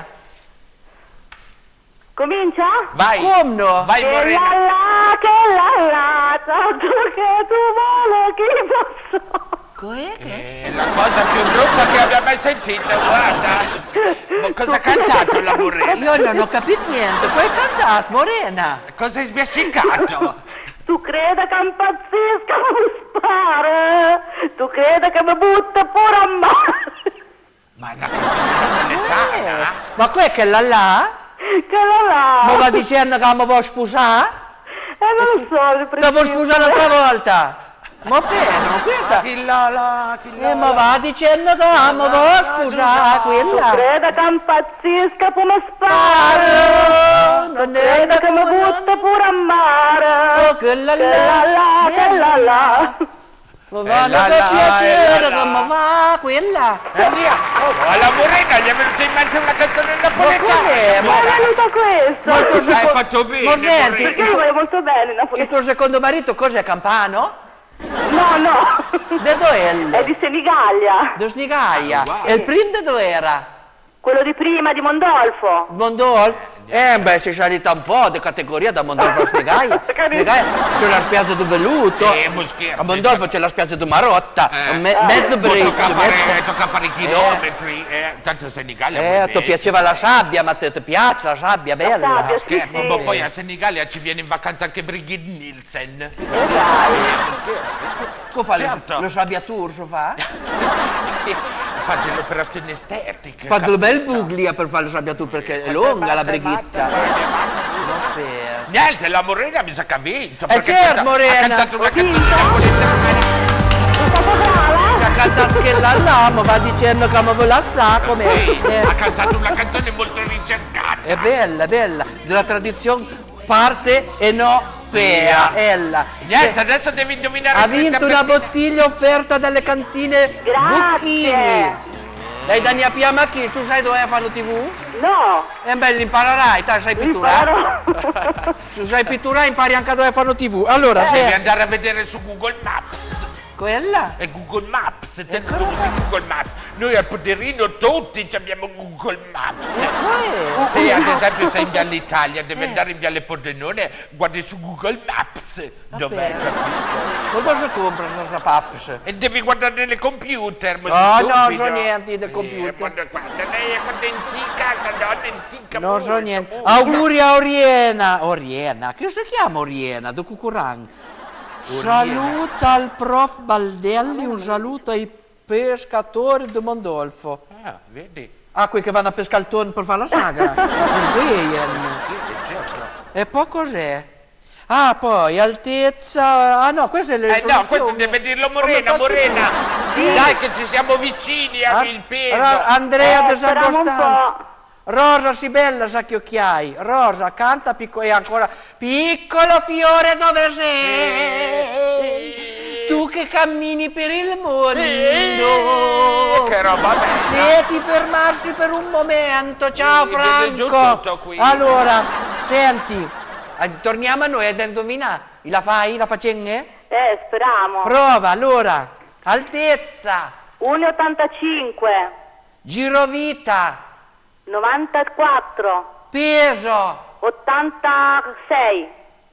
Comincia? vai! Come no? Vai, Che Morena! la la, che la la, tanto che tu vuole chi posso. Com'è? È la cosa più brutta che abbia mai sentito, guarda! Ma cosa ha cantato la Morena? Io non ho capito niente, poi hai cantato, Morena. Cosa hai sbiascicato? Tu creda che impazzisca, mi spara. Tu creda che mi butta pure a mare. Ma è una canzone napoletana? Eh, ma qua è che la là? Che la la. Ma va dicendo che mi vuoi sposare? Eh, non lo so, Che vuoi sposare l'altra volta? Ma per, ma questa... Chi la la, chi la Eh, ma va dicendo che mi vuoi sposare quella? Creda che impazzisca, poi mi spara. Ah, non è Creda che mi come butta non- pure a mare. Oh, che la Che la là, la, che la la. ma Eh, va la che là, piacere eh, la che là. mi va quella. E via! Oh, alla Morena gli è venuta in mente una canzone Ma com'è? napoletana! Ma è venuta questa. Ma il tuo Hai seco- fatto bene, Ma senti, Morena. Perché io voglio molto bene il Napoli. tuo secondo marito cos'è, Campano? No, no. De dove È è? di Senigallia. De Snigaia. Ah, wow. E il primo de dove era? Quello di prima, di Mondolfo. Mondolfo? Eh beh, si è salita un po' di categoria da Mondolfo a Snigaia. Snigaia c'è la spiaggia di Veluto. Eh, ma scherzi. A Mondolfo c'è la spiaggia di Marotta. Eh. me- mezzo Ma tocca bridge. fare, mezzo- tocca fare i chilometri, eh, tanto Senigallia Eh, vuoi ti bene. piaceva la sabbia, ma te ti piace la sabbia, bella. sabbia, sì. Scherzo, ma poi a Senigallia ci viene in vacanza anche Brigitte Nielsen. E dai. Come fa le- Certo. lo sabbia tour, so fa? Sì, fa delle operazioni estetiche. Fa due bel buglia per fare lo sabbia tour perché è lunga la brighetta. Batte, batte, Non penso. Niente, la Morena mi sa che ha vinto. Eh, perché certo, questa- Morena. Ha cantato una Ho vinto? canzone napoletana. È stato brava? Ci ha cantato che la là, ma va dicendo che mi vuole assare come... Sì, Eh, ha cantato una canzone molto ricercata. è bella, è bella. Della tradizione parte e no pea. Ella. Niente, adesso devi indovinare Ha questa vinto una perché- bottiglia offerta dalle cantine Grazie. Bucchini. Lei da mia piama chi? Tu sai dove fanno tivù? No. E beh, l'imparerai, dai, sai pitturare. Imparò. Se sai pitturare impari anche dove fanno tivù. Allora, Devi se... andare a vedere su Google Maps. Quella? È Google Maps, te conosci Google Maps. Noi al Poderino tutti abbiamo Google Maps. Poi... Te ad esempio sei in Viale Italia, devi andare in Viale Pordenone, guardi su Google Maps. Dov'è, Vabbè. capito? Ma cosa compra questa paps? E devi guardare nel computer. Ma Ah, sei no, stupido. so niente del Eh, computer. quando- guarda, lei è quando è antica, quando è antica. Non so molto, niente. molto. Auguri a Oriena. Oriena? Che si chiama Oriena? Da Cucuran. Saluta al prof Baldelli, un saluto ai pescatori di Mondolfo. Ah, vedi? Ah, quelli che vanno a pescare il tonno per fare la sagra. Non qui, Sì, certo. e poi cos'è? Ah, poi altezza... Ah no, queste le Eh no, questo soluzioni. deve dirlo Come Morena, faccio- Morena. Sì. Dai che ci siamo vicini a Ah, il peso. Ro- Andrea Eh, de San speriamo un Costanzo. po'. Rosa, si bella, sa che occhiai. Rosa, canta picco- e ancora. Piccolo fiore dove sei? Tu che cammini per il mondo. Eh, che roba bella. Se ti fermassi per un momento, ciao Sì, vede giù Franco. tutto qui. Allora, senti, eh, torniamo a noi ad indovinare. La fai? La facenge? Eh, speriamo. Prova, allora. Altezza, uno virgola ottantacinque. girovita, novantaquattro. peso. ottantasei.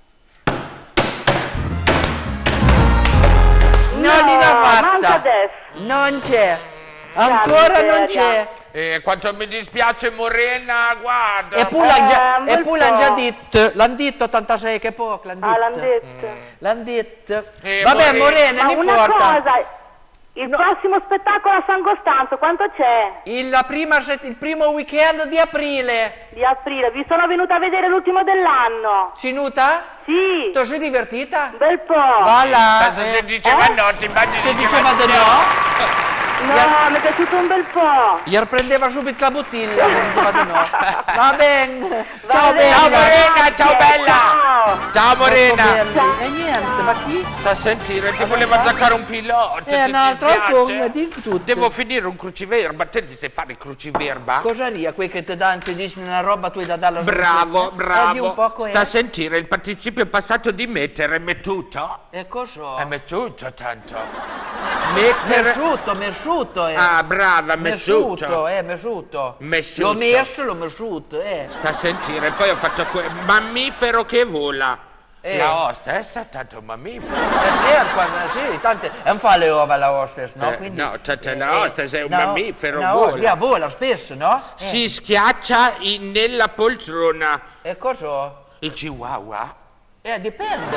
Non No, l'ha manca fatta. adesso. Non c'è. Ancora non miseria. c'è. Eh, quanto mi dispiace Morena, guarda. E pure l'han già, Eh, e pure l'han già molto. detto. L'han detto ottantasei che poco, l'han Ah, l'hanno detto. detto. L'han detto. Eh, Vabbè, Morena. Morena, Ma non una importa. cosa, il No. prossimo spettacolo a San Costanzo, quanto c'è? Il, la prima set- il primo weekend di aprile. Di aprile. Vi sono venuta a vedere l'ultimo dell'anno. Sinuta? Sì, Ti sei divertita? un bel po'. Va là. Se eh. ti diceva Eh? no, ti immagini Se diceva di no. No, mi è piaciuto un bel po'. Gli riprendeva subito la bottiglia se diceva di no. Va bene. Ciao bene. Ciao bella. Morena, ciao bella! Ciao. Ciao Morena! Belli. E niente, ma chi? Sta a sentire, ti voleva giocare un pilota. Eh, ti un altro dispiace? con, dico tutto. Devo finire un cruciverba, te ti sai fare il cruciverba? Cosa ria, quei che ti danno, ti dicono una roba, tu hai da dare la Bravo, soluzione? Eh, di un bravo. poco Sta a è. sentire il participio passato di mettere, mettuto? E cosa? È mettuto tanto. Mettere... Mesciuto, mesciuto, eh. Ah, brava, mesciuto, mesciuto. eh, mesciuto. Mesciuto. L'ho messo, l'ho mesciuto, eh. Sta a sentire, poi ho fatto quel mammifero che vola. Eh. La hostess è tanto un mammifero. Eh, certo, quando- sì, tante, non fa le uova la hostess, no? Eh, Quindi, no, cioè, cioè, la hostess è un no, mammifero, no, vola. via, vola spesso, no? Eh, Si schiaccia in- nella poltrona. E cosa? Il chihuahua? Eh, dipende.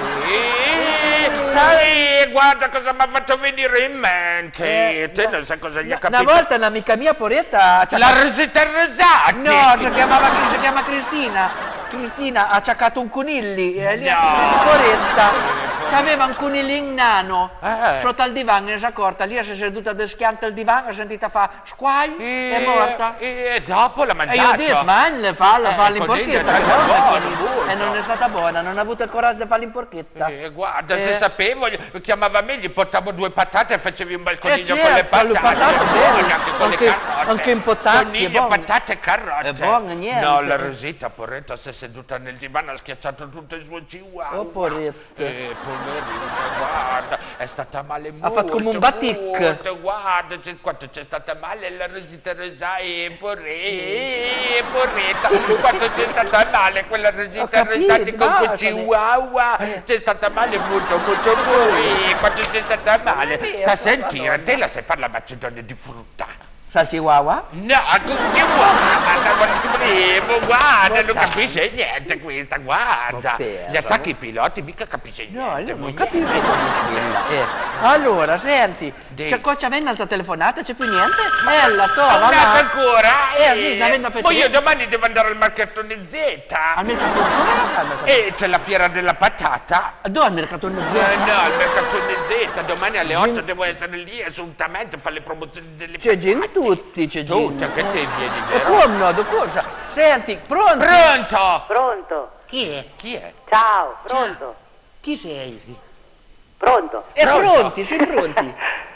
Eh, dai, guarda cosa mi ha fatto venire in mente. Eh, Te non sai cosa gli ha Una capito. volta un'amica mia, poretta, c'ha- La Rosetta Rosati. no, si chiamava, si chiama Cristina. Cristina ha acciaccato un conilli, eh, lì- No. poretta. C'aveva un coniglin nano Eh. sotto al divano, non si è accorta. Lì si è seduta ad schianto al divano, ha sentita fa squai, è morta. E dopo l'ha E mangiato. io ho detto, ma le falla, Eh, falla in il coniglio porchetta, è che tanto buona il buono, coniglio. molto. E non è stata buona, non ha avuto il coraggio di farla in porchetta. Eh, guarda, Eh. se sapevo, gli- chiamava me, gli portavo due patate e facevi un bel Eh, coniglio certo, con le le patate. patate, Buone, belle. anche con Anche- le carote. anche in potacchi, è Coniglio, buono. patate e carote. È buono, niente. No, la Rosita, porretta, si è seduta nel divano, ha schiacciato tutto il suo chihuahua. Oh, poretta. Eh, poverina, guarda, è stata male molto. Ha fatto come un batic. molto, guarda, c'è, quanto c'è stata male la Rosita Rosai, porretta, porretta. Quanto c'è stata male quella Rosita Ho capito, Rosati con quel basta. chihuahua. C'è stata male molto, molto, molto. Eh, quanto c'è stata male. Mia, Sta a sentire, Madonna. te la sai fare la macedonia di frutta? Sa il chihuahua? No, con chihuahua, guarda, ti prego, guarda, non capisce niente questa, guarda. Ma per- Gli attacchi i piloti mica capisce No, niente. io non niente. capisco come squilla. Eh. Allora, senti, Dì. c'è cosa avendo un'altra telefonata? C'è più niente? Bella, to, va Un'altra là. ancora? Eh, sì, sta avendo Poi fettina. io domani devo andare al mercatone Z. Al mercato, come la fa il mercato? E c'è la fiera della patata. Dove al mercato non Eh, no, al mercatone Z, domani alle otto devo essere lì assolutamente a fare le promozioni delle C'è patate. gente tutti, c'è gente. Tutti, anche te vieni, E vero? come no, do cosa? Senti, pronto? Pronto? Pronto? Chi è? Chi è? Ciao, pronto? Chi sei? Pronto? E Pronto? pronti, sei pronti?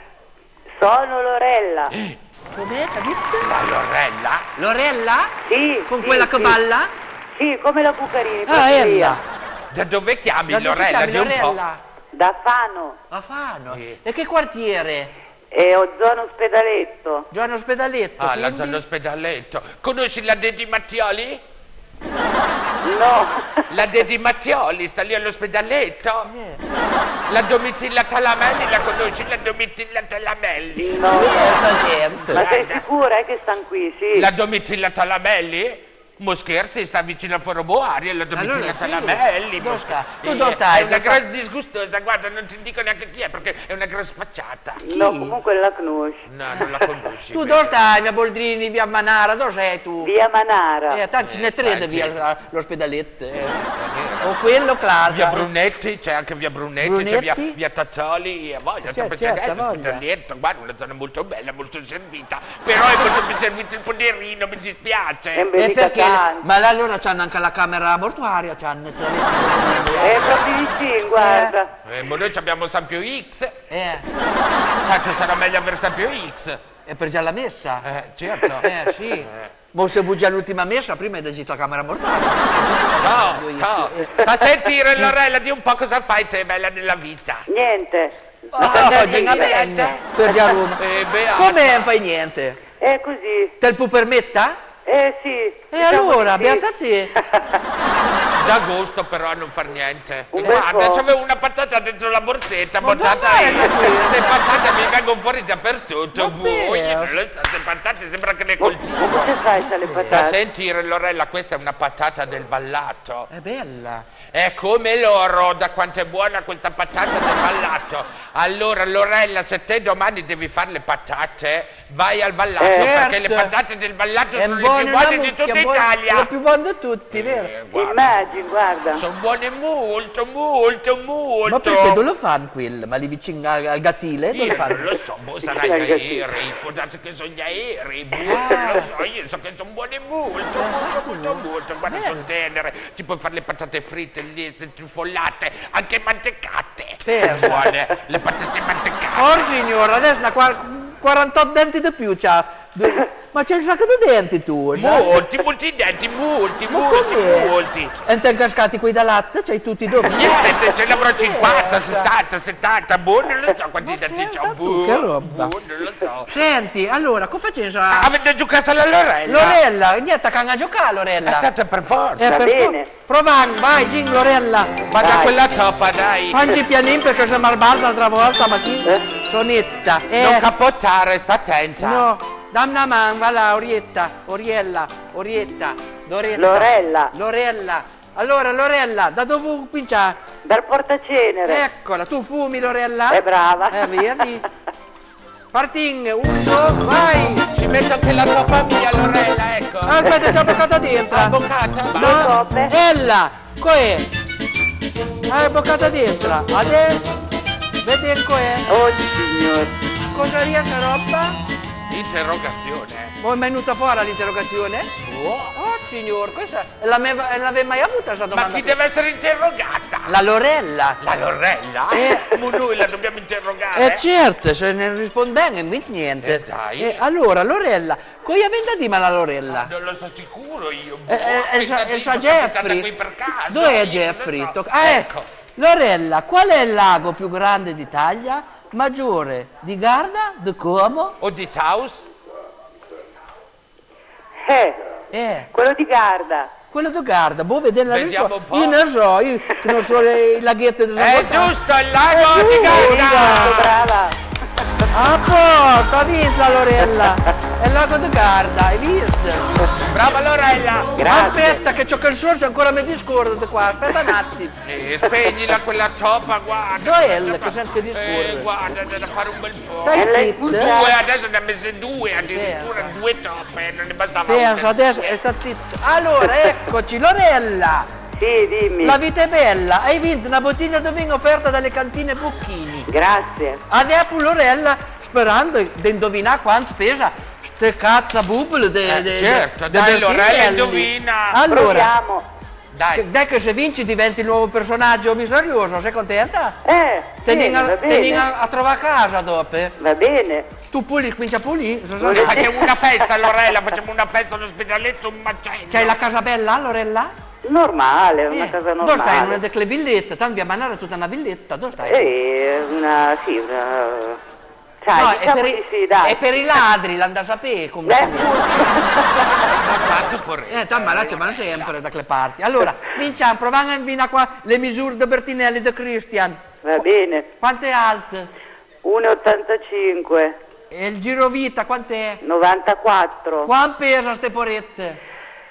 Sono Lorella. Com'è, capito? La Lorella? Lorella? Sì. Con sì, quella sì. che balla? Sì, come la Cuccarini. Ah, proprio Ella. via. Da dove chiami Da dove ti Lorella? chiami, Di un po'. Lorella? Da Fano. A Fano. Sì. E che quartiere? E ho zona ospedaletto. Giovanni Ospedaletto, Ah, la quindi? zona ospedalletto. Conosci la Dedi Mattioli? No. La Dedi Mattioli sta lì all'ospedaletto? Eh. La Domitilla Talamelli, la conosci la Domitilla Talamelli? No. Certa gente. Ma sei Guarda. sicura eh, che stanno qui? Sì. La Domitilla Talamelli? Mo scherzi, sta vicino a Foro Boari, la Domitilla Allora, sì. Talamelli. Dove mo sta? scher- Tu Eh, dove stai? È una Dove sta? gran disgustosa, guarda, non ti dico neanche chi è perché è una gran sfacciata. No, comunque la conosci. No, non la conosci. Tu vero? dove stai, via Boldrini, via Manara? Dove sei tu? Via Manara. Eh, tanti ce ne Eh, tre sai, di via sì. l'ospedalletto. Eh. O quello, claro. Via Brunetti, c'è anche via Brunetti, c'è via, Brunetti? via Tattoli, e voglio, Sì, sto certo, pensando, voglia. ospedalietto, guarda, una zona molto bella, molto servita, però è molto più servito il poderino, mi dispiace. E E mica perché? tanto. Ma là allora c'hanno anche la camera mortuaria, c'hanno, ce l'avete? È proprio vicino, guarda. Eh, ma noi abbiamo Sampio X, Eh, tanto sarà meglio avere Sampio X. è per già la messa? Eh, certo. Eh, sì. Ma se vuoi già l'ultima messa, prima hai deciso la camera mortuaria. Ciao, Io- ciao. eh. Sta a sentire, Lorella, di un po' cosa fai te, bella nella vita. Niente. Ah, Eh, oggi una niente. bella per già Roma. Eh, beata. Come non fai niente? È così. Te il pu permetta? Eh sì. E diciamo allora, di sì. beata te. D'agosto però a non far niente. Un bel Guarda, po'. c'avevo una patata dentro la borsetta, Ma buttata dov'è io. questa? Queste patate mi vengono fuori dappertutto. Ma Voi, per- non lo so, queste patate sembra che le Ma coltivo. come fai alle Sta a patate? sentire, Lorella, questa è una patata del Vallato. È bella. È come loro, da quanto è buona questa patata del Vallato. Allora, Lorella, se te domani devi fare le patate, vai al Vallato, Eh. perché le Certo. patate del Vallato È sono le buone, buoni buoni una di mucchia, tutta buoni- Italia. sono più buoni di tutti, vero? Eh, guarda, Immagini, guarda. sono buoni molto, molto, molto. Ma perché dove lo fanno quello? Ma lì vicino al, al gatile? Dove Io fanno? non lo so, boh, sarà gli aerei, può darsi che sono gli aerei, boh, non lo so, io so che sono buoni molto, molto, molto, molto, guarda, Bene. sono tenere, ci puoi fare le patate fritte, lì, trufolate, anche mantecate, Pensa. buone, le patate mantecate. Oh signora, adesso ne ha quarantotto denti di più c'ha. Ma c'è un sacco di denti tu, sai? Molti, molti denti, molti, Ma molti, com'è? molti. E te cascati qui da latte? C'hai tutti dopo? Niente, ce ne avrò cinquanta, Pensa. sessanta, settanta, boh, non lo so quanti Ma denti pensa c'ho, tu, boh, che roba. boh, non lo so. Senti, allora, cosa facciamo? Sa- Avete giocato alla Lorella? Lorella, niente, che a giocare Lorella. Aspetta, per forza. Eh, Va per bene. fa- Proviamo, vai, Gin Lorella. Vada Dai. quella toppa, dai. Fanci pianin perché siamo al bar l'altra volta, ma chi? Eh? Sonetta. Eh, Non capottare, sta attenta. no, dammi una mano, va là, Orietta, Oriella, Orietta, Loretta. Lorella. Lorella. Allora, Lorella, da dove vuoi cominciare? Dal portacenere. Eccola, tu fumi, Lorella? È brava. Eh, vedi? Parting, uno, vai! Ci metto anche la toppa mia, Lorella, ecco. Aspetta, c'è boccata dentro. La boccata? Le No, coppe? Ella, coè? Hai boccata dentro. Adesso, vedi coè? Oh signor. Cosa riesce roba? Interrogazione. Poi è venuta fuori l'interrogazione? Oh signor, questa l'ave- l'avevi mai avuta questa Ma domanda? chi deve essere interrogata? La Lorella. La Lorella? Eh. Ma noi la dobbiamo interrogare? Eh certo, se ne risponde bene, quindi niente. Eh, dai. Eh, allora, Lorella, cosa avete di ma la Lorella? Non lo so sicuro io. Eh, eh, eh, sa- eh, sa Jeffrey? qui per caso. Dov'è io Jeffrey? non so. Tocca- Ah, ecco. Lorella, qual è il lago più grande d'Italia? Maggiore di Garda, di Como? O di Taus? Eh, Eh, quello di Garda. quello di Garda, boh, vedi la Vediamo risposta. un po'. Io ne so, io che non so le- i laghetti di San È Gottardo. giusto, il lago di giusto. Garda! Brava. A posto, ha vinto la Lorella. È il lago di Garda, hai visto? Brava Lorella! Grazie. Aspetta, che c'ho che il sorso ancora mi discordo di qua, aspetta un attimo. Eh, spegnila quella toppa, guarda. Joel, che sente che discorre. Eh, guarda, c'è da fare un bel po'. Stai E lei zitto. scusa? Due, adesso ne ha messe due, addirittura Pensa. due toppe, non ne bastava Pensa, una. adesso è sta zitto. Allora, eccoci, Lorella. Sì, dimmi. La vita è bella, hai vinto una bottiglia di vino offerta dalle cantine Bocchini. Grazie. Adesso Lorella, sperando di indovinare quanto pesa ste cazza bubble de, Eh, de- certo, de- dai, de Lorella, Bertinelli. indovina. Allora, Proviamo. Dai, che- dai che se vinci diventi il nuovo personaggio misterioso, sei contenta? Eh, Te bene, vieni va a, te vieni bene. a, a trovare a casa dopo. eh? Va bene. Tu puli, cominci a pulire. so- so- Volete- facciamo una festa, Lorella, facciamo una festa all'ospedaletto, un macello. C'hai la casa bella, Lorella? Normale, una Eh, casa dove stai? In una normale. delle villette, tanto via Manara è tutta una villetta, dove stai? Eh, una, sì, una... Sai, No, è diciamo per, di i, sì, dai. è per i ladri, l'anda a sapere come si Eh, è messo. Tanto porretto. Eh, tanto ma là ci vanno sempre da quelle parti. Allora, vinciamo, proviamo a indovinare qua le misure di Bertinelli di Christian. Va bene. Quanto è alto? uno virgola ottantacinque, E il girovita quanto è? novantaquattro, Quanto pesa ste porette?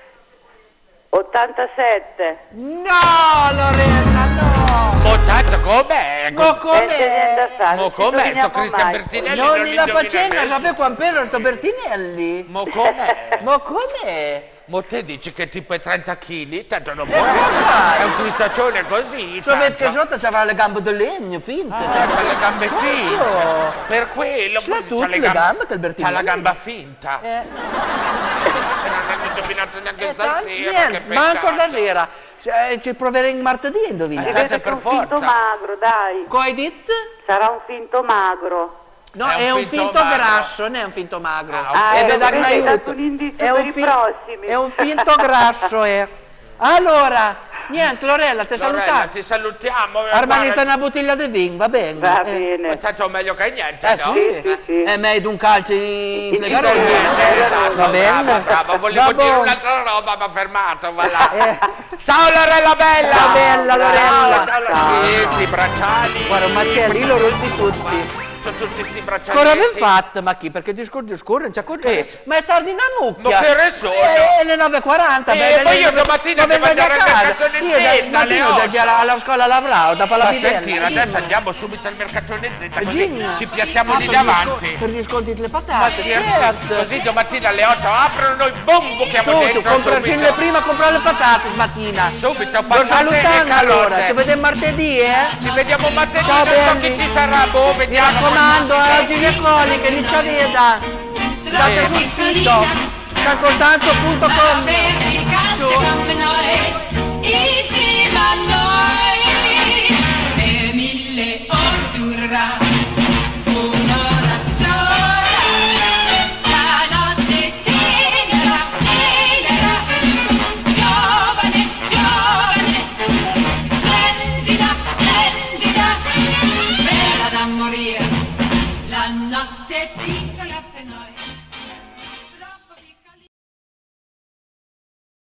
ottantasette. No, Lorella, no! Mo tanto com'è? Ma Niente, come? niente, sa, Mo non ci com'è sto indoviniamo Cristian mai. Bertinelli? Non li la indovina facendo, nessuno. sapete quanto pesa sto Bertinelli? Mo com'è? Ma come? Mo te dici che tipo è trenta chili? Tanto non E può come essere. fai? È un cristaccione così. Sapete che tanto. sotto c'aveva le gambe di legno, finte. Ah, c'ha le gambe Cosa? finte. Per quello. Ce l'ha forse tutte c'ha le gambe che il Bertinelli. C'ha la gamba finta. Eh, E non hanno indovinato neanche eh, tanto- stasera. niente, che manco peccato. stasera. Eh, ci proveremo martedì a indovinare. Eh, Vedete per che un finto forza. magro, dai. Cosa hai detto? Sarà un finto magro. No, È un è un finto finto magro. grasso, non è un finto magro. Ah, ok. Ah, E ecco, veda un vedi, hai dato aiuto. un indizio È per un, i fi- prossimi. è un finto grasso, è. Allora, niente, Lorella, ti Lorella, salutiamo. ti salutiamo. Armani guarda, sta una bottiglia di vino, va bene? Va Eh. bene. ma tanto meglio che niente, Eh no? sì, Sì, sì. è meglio un calcio in In flegarone. flegarone, Esatto, Va bene? brava, brava. Volevo Va dire buono. un'altra roba, ma fermato, va là. Eh. Ciao Lorella bella! Ciao, bella Lorella. Ciao, ciao, Lorella. Sì, sì, bracciali. Guarda, un macello, io lo rompi tutti. fatto tutti questi braccialetti? Cosa avete fatto, ma chi? Perché discordi scorre, non c'è cosa. Eh, ma è tardi una mucchia. Ma che ore sono? Eh, le nove e quaranta. Eh, poi io domattina devo andare al mercatone Io Z, da alle mattina otto. devo andare alla scuola lavorare, da fare la Ma bidella. sentire, adesso andiamo subito al mercatone Z, così Gin. ci piazziamo Ah, lì per gli davanti. sco- Per gli sconti delle Ma patate, scherzi, certo. così domattina alle otto aprono noi, boom, buchiamo Tu, tu dentro compra subito. le prima a comprare le patate mattina. Subito, Lo patate e salutando allora, carote. ci vediamo martedì, eh? Ci vediamo martedì, Ciao, non so belli. chi ci sarà, boh, Mi vediamo. raccomando, eh, oggi le coliche, non ci veda. Andate sul sito sancostanzo punto com. Su.